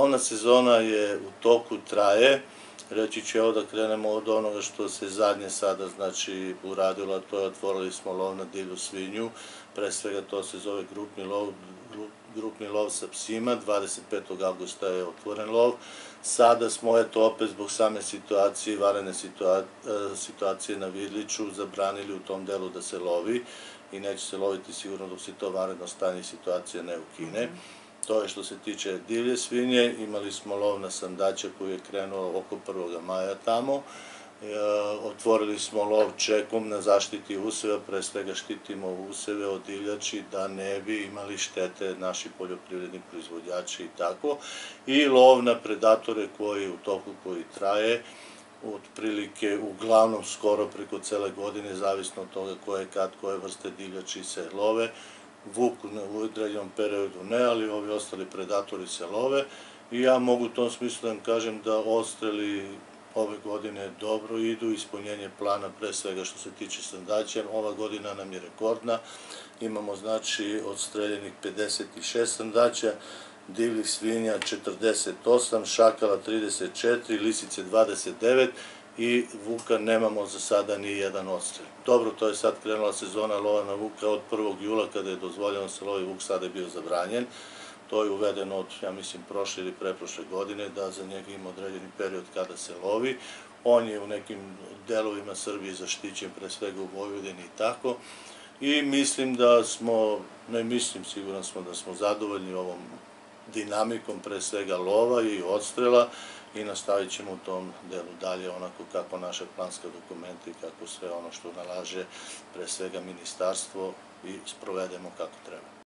Lovna sezona je u toku, traje. Reći ću evo da krenemo od onoga što se zadnje sada znači uradilo, a to je otvorili smo lov na divlju svinju. Pre svega to se zove grupni lov sa psima. 25. augusta je otvoren lov. Sada smo eto opet zbog same situacije, vanredne situacije na Vidliću zabranili u tom delu da se lovi i neće se loviti sigurno dok se to vanredno stanje i situacija ne ukine. To je što se tiče divlje svinje. Imali smo lov na sandače koji je krenuo oko 1. maja tamo. Otvorili smo lov čekom na zaštiti useva, pre svega štitimo useve od divljači da ne bi imali štete naši poljoprivredni proizvođači i tako. I lov na predatore koji u toku koji traje, otprilike uglavnom skoro preko cele godine, zavisno od toga koje vrste divljači se love. Vuk u određenom periodu ne, ali ovi ostali predatori se love i ja mogu u tom smislu da vam kažem da odstreli ove godine dobro idu, ispunjenje plana pre svega što se tiče sandaća. Ova godina nam je rekordna, imamo znači odstreljenih 56 sandaća, divljih svinja 48, šakala 34, lisice 29 i vuka nemamo za sada ni jedan odstrel. Dobro, to je sad krenula sezona lova na vuka od 1. jula kada je dozvoljeno da se lovi vuk, sada je bio zabranjen. To je uvedeno od, ja mislim, prošle ili preprošle godine, da za njega ima određeni period kada se lovi. On je u nekim delovima Srbije zaštićen, pre svega u Vojvodini i tako. I mislim da smo, ne mislim, siguran smo da smo zadovoljni ovom dinamikom pre svega lova i odstrela i nastavit ćemo u tom delu dalje onako kako naša planska dokumenta i kako sve ono što nalaže pre svega ministarstvo i sprovedemo kako treba.